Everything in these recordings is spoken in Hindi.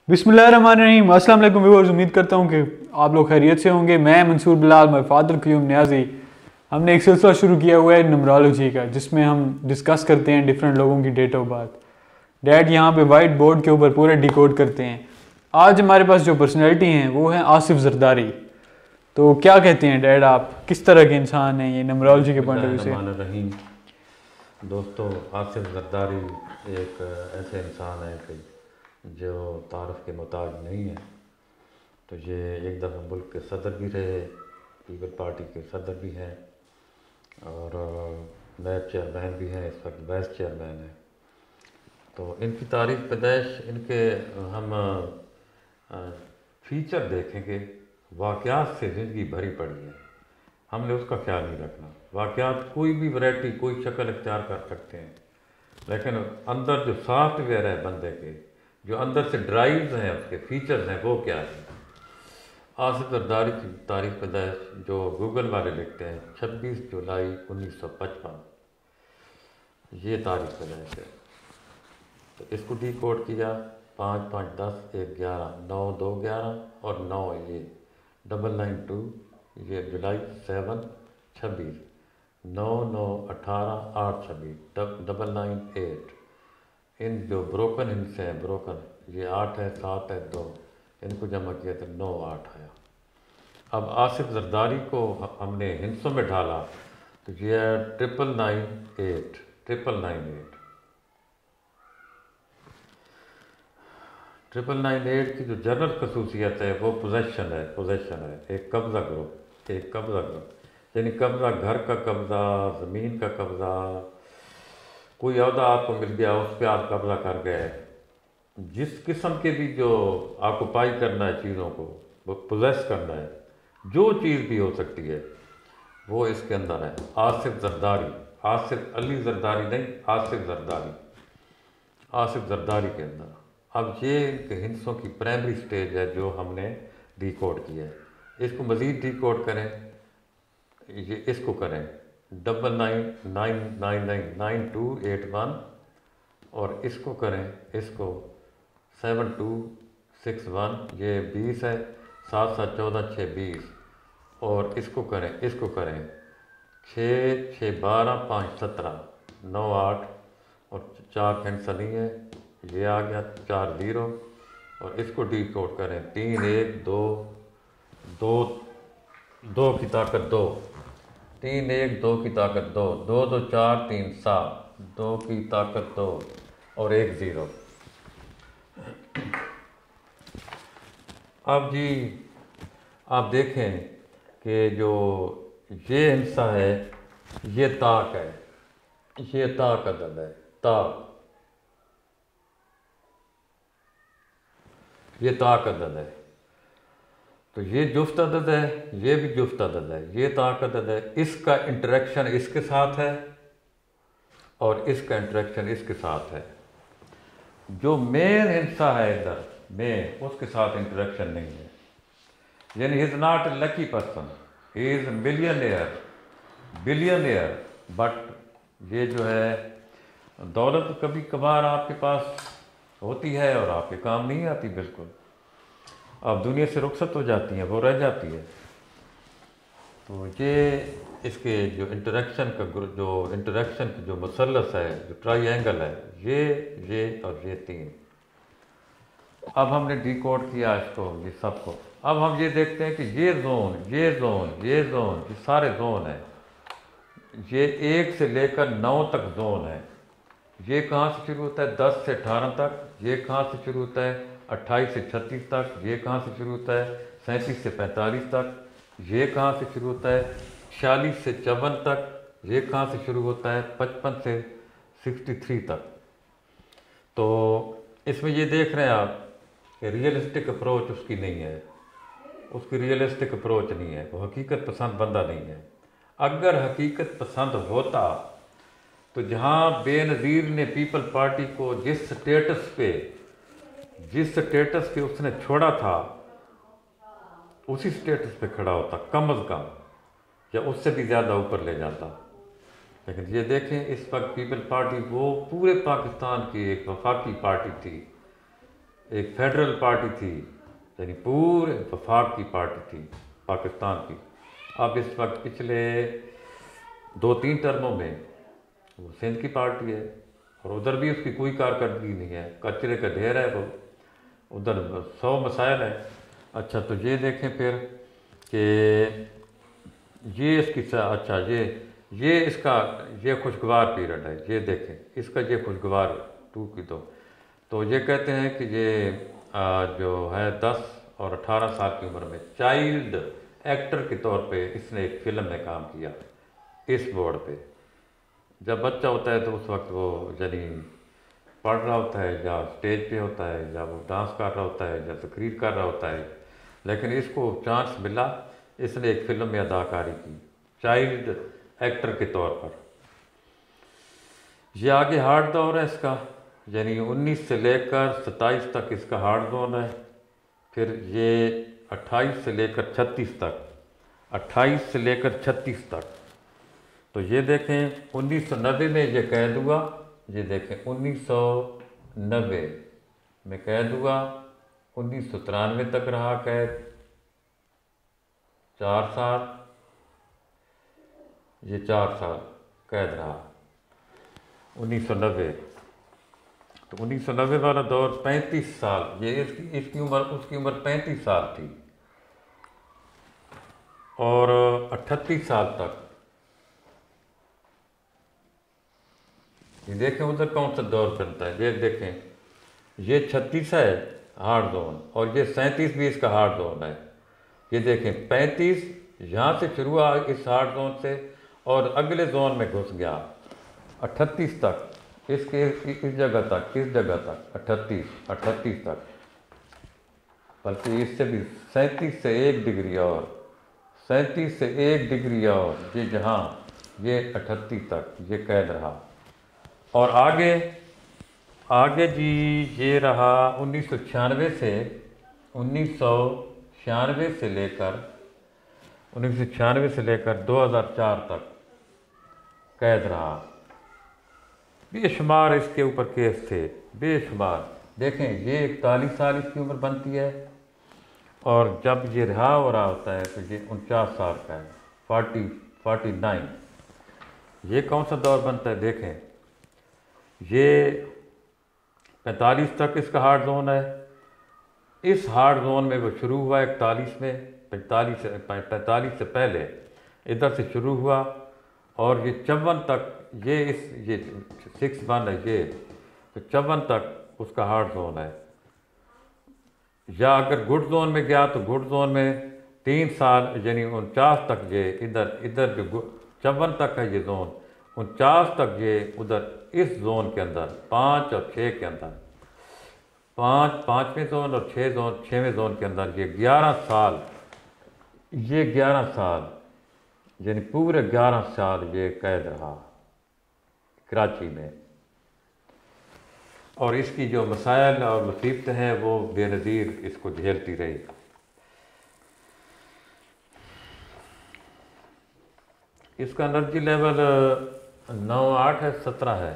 बिस्मिल्लाहिर्रहमानिर्रहीम। अस्सलाम वालेकुम व्यूअर्स, उम्मीद करता हूँ कि आप लोग खैरियत से होंगे। मैं मंसूर बिलाल, माय फादर क्यूम न्याजी। हमने एक सिलसिला शुरू किया हुआ है नंबरोलॉजी का, जिसमें हम डिस्कस करते हैं डिफरेंट लोगों की डेट ऑफ बर्थ। डैड यहाँ पे वाइट बोर्ड के ऊपर पूरे डिकोड करते हैं। आज हमारे पास जो पर्सनैलिटी हैं वो हैं आसिफ जरदारी। तो क्या कहते हैं डैड, आप किस तरह के इंसान हैं ये नंबरोलॉजी के पॉइंट ऑफ व्यू से? दोस्तों, आसिफ जरदारी एक ऐसे इंसान है कि जो तारफ़ के मोहताज नहीं है। तो ये एक दफ़ा मुल्क के सदर भी रहे, पीपल पार्टी के सदर भी हैं और नायब चेयरमैन भी हैं, इस वक्त वाइस चेयरमैन हैं। तो इनकी तारीख़ पैदाइश, इनके हम फीचर देखेंगे, वाक़यात से ज़िंदगी भरी पड़ी है। हमने उसका ख्याल नहीं रखना। वाक़यात कोई भी वैरायटी, कोई शक्ल इख्तियार कर सकते हैं, लेकिन अंदर जो सॉफ्टवेयर है बंदे के, जो अंदर से ड्राइव्स हैं, उसके फीचर्स हैं, वो क्या है। आसिफ जरदारी की तारीख पैदाइश जो गूगल वाले लिखते हैं 26 जुलाई 1955, ये तारीख पैदाइश है। तो इसको डी कोड किया 5 5 10 1 11 9 2 11 और 9 ये 992, ये जुलाई 7 26 9 9 18 8 26 998। इन जो ब्रोकन हिंस हैं, ब्रोकन ये 8 है, 7 है, 2, इनको जमा किया तो 9 8 आया। अब आसिफ जरदारी को हमने हिंसों में ढाला तो ये है 998 998। 998 की जो जनरल खसूसियत है वो पोजेशन है, एक कब्ज़ा ग्रुप, यानी कब्ज़ा, घर का कब्ज़ा, ज़मीन का कब्ज़ा, कोई अहदा आपको मिल गया उस पर आप कब्ज़ा कर गए। जिस किस्म के भी जो ऑक्युपाई करना है चीज़ों को, वो पोजेस करना है, जो चीज़ भी हो सकती है, वो इसके अंदर है। आसिफ जरदारी, आसिफ अली जरदारी नहीं, आसिफ जरदारी के अंदर। अब ये इनके हिंसों की प्राइमरी स्टेज है जो हमने डिकोड किया है। इसको मज़ीद डिकोड करें, ये इसको करें 99999281 और इसको करें, इसको 7261, ये 20 है, 7 7 14 6 20 और इसको करें 6 6 12 5 17 9 8 और 4 कैंसल नहीं है, ये आ गया 4 0 और इसको डी कोड करें 3 1 2 2 2 की ताकत 2 3 1 2 की ताकत 2 2 2 4 3 7 2 की ताकत 2 और 1 0। अब जी आप देखें कि जो ये हिस्सा है, ये ताक है, ये ताक अदद है, ताक, ये ताक अदद है। तो ये जुफ्त अदद है, ये भी जुफ्त अदद है, ये ताक अदद है। इसका इंटरेक्शन इसके साथ है और इसका इंटरेक्शन इसके साथ है। जो मेन हिस्सा है इधर में, उसके साथ इंटरेक्शन नहीं है, यानी he is not a lucky person, he is billionaire. But ये जो है दौलत कभी कभार आपके पास होती है और आपके काम नहीं आती, बिल्कुल अब दुनिया से रुखसत हो जाती है, वो रह जाती है। तो ये इसके जो इंटरेक्शन का जो मुसल्लस है, जो ट्राइएंगल है, ये और ये 3। अब हमने डिकोड किया इसको, ये सबको। अब हम ये देखते हैं कि ये सारे जोन हैं। ये 1 से लेकर 9 तक जोन है। ये कहाँ से शुरू होता है? 10 से 18 तक। ये कहाँ से शुरू होता है? 28 से 36 तक। ये कहाँ से शुरू होता है? 37 से 45 तक। ये कहाँ से शुरू होता है? 46 से 54 तक। ये कहाँ से शुरू होता है? 55 से 63 तक। तो इसमें ये देख रहे हैं आप कि रियलिस्टिक अप्रोच उसकी नहीं है, उसकी रियलिस्टिक अप्रोच नहीं है, वो हकीकत पसंद बंदा नहीं है। अगर हकीकत पसंद होता तो जहाँ बेनज़ीर ने पीपल पार्टी को जिस स्टेटस पे उसने छोड़ा था, उसी स्टेटस पे खड़ा होता कम अज़ कम, या उससे भी ज़्यादा ऊपर ले जाता। लेकिन ये देखें, इस वक्त पीपल पार्टी वो पूरे पाकिस्तान की एक वफाकी पार्टी थी, एक फेडरल पार्टी थी, यानी पूरे वफाक की पार्टी थी पाकिस्तान की। अब इस वक्त पिछले 2-3 टर्मों में वो सिंध की पार्टी है, और उधर भी उसकी कोई कारकर्दगी नहीं है, कचरे का ढेर है वो, उधर 100 मसाइल है। अच्छा, तो ये देखें फिर कि ये इसकी अच्छा ये इसका ये खुशगवार पीरियड है, ये देखें इसका ये खुशगवार 2 की तो ये कहते हैं कि ये जो है 10 और 18 साल की उम्र में चाइल्ड एक्टर के तौर पे इसने एक फिल्म में काम किया इस बोर्ड पे। जब बच्चा होता है तो उस वक्त वो यानी पढ़ रहा होता है, या स्टेज पे होता है, या वो डांस कर रहा होता है, या तकरीर कर रहा होता है, लेकिन इसको चांस मिला, इसने एक फिल्म में अदाकारी की चाइल्ड एक्टर के तौर पर। ये आगे हार्ड दौर है इसका, यानी 19 से लेकर 27 तक इसका हार्ड जोन है। फिर ये 28 से लेकर 36 तक, 28 से लेकर 36 तक। तो ये देखें 1990 में ये कैद हुआ, ये देखें 1990 में कैद हुआ, 1993 तक रहा कैद 4 साल, ये 4 साल कैद रहा 1990। तो 1990 वाला दौर 35 साल, ये इसकी उम्र उसकी उम्र 35 साल थी, और 38 साल तक। ये देखें उधर कौन सा दौर चलता है, ये देखें ये 36 है हार्ड जोन, और ये 37 भी इसका हार्ड जोन है। ये देखें 35 यहाँ से शुरू हुआ इस हार्ड जोन से, और अगले जोन में घुस गया 38 तक, इसके इस जगह तक, किस जगह तक 38 तक, बल्कि इससे भी 37 से 1 डिग्री और 37 से 1 डिग्री और ये जहाँ ये 38 तक ये कैद रहा। और आगे जी ये रहा 1996 से 2004 तक कैद रहा। बेशुमार इसके ऊपर केस थे, बेशुमार। देखें ये 41 साल इसकी उम्र बनती है, और जब ये रिहा हो रहा होता है तो ये 49 साल का है, 49। ये कौन सा दौर बनता है, देखें ये 45 तक इसका हार्ड जोन है। इस हार्ड जोन में वो शुरू हुआ 41 में, 45 से पहले इधर से शुरू हुआ, और ये 54 तक ये 61 है, ये तो 54 तक उसका हार्ड जोन है। या अगर गुड जोन में गया तो गुड जोन में 3 साल यानी 49 तक ये इधर जो 54 तक है ये जोन, 49 तक ये उधर इस जोन के अंदर 5 और 6 के अंदर, 5वें जोन और 6वें जोन के अंदर ये 11 साल, यानी पूरे 11 साल ये कैद रहा कराची में। और इसकी जो मसाइल और मुसीबतें हैं वो बेनज़ीर इसको झेलती रही। इसका एनर्जी लेवल 9-8 है, 17 है,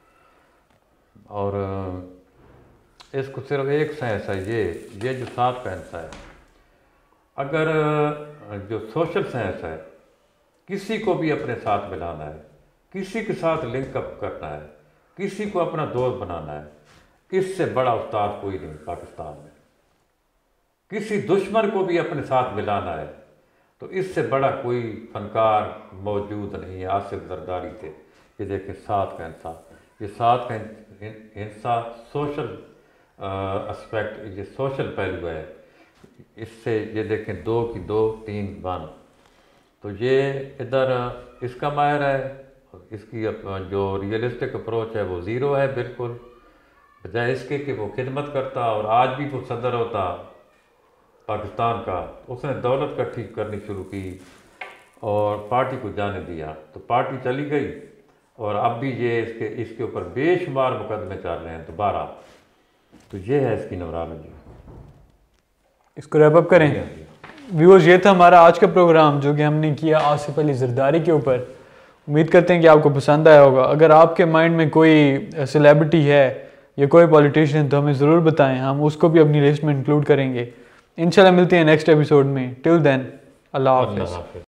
और इसको सिर्फ एक साइंस है ये जो 7 का हिस्सा है। अगर जो सोशल साइंस है, किसी को भी अपने साथ मिलाना है, किसी के साथ लिंकअप करना है, किसी को अपना दोस्त बनाना है, इससे बड़ा उस्ताद कोई नहीं पाकिस्तान में। किसी दुश्मन को भी अपने साथ मिलाना है तो इससे बड़ा कोई फनकार मौजूद नहीं है। आसिफ जरदारी थे, ये देखें 7 का हिस्सा, ये 7 का हिस्सा सोशल एस्पेक्ट, ये सोशल पहलू है। इससे ये देखें 2 की 2, 3, 1, तो ये इधर इसका माहिर है। इसकी जो रियलिस्टिक अप्रोच है वो 0 है बिल्कुल, बजाय इसके कि वो खिदमत करता और आज भी वो सदर होता पाकिस्तान का। उसने दौलत इकट्ठी करनी शुरू की और पार्टी को जाने दिया, तो पार्टी चली गई, और अब भी ये इसके ऊपर बेशुमार मुकदमे चल रहे हैं दोबारा। तो ये है इसकी न्यूमरोलॉजी। इसको रैप अप करें व्यूअर्स, ये था हमारा आज का प्रोग्राम जो कि हमने किया आसिफ अली जरदारी के ऊपर। उम्मीद करते हैं कि आपको पसंद आया होगा। अगर आपके माइंड में कोई सेलिब्रिटी है या कोई पॉलिटिशियन तो हमें ज़रूर बताएं, हम उसको भी अपनी लिस्ट में इंक्लूड करेंगे। इंशाल्लाह मिलते हैं नेक्स्ट एपिसोड में। टिल देन अल्लाह हाफिज़।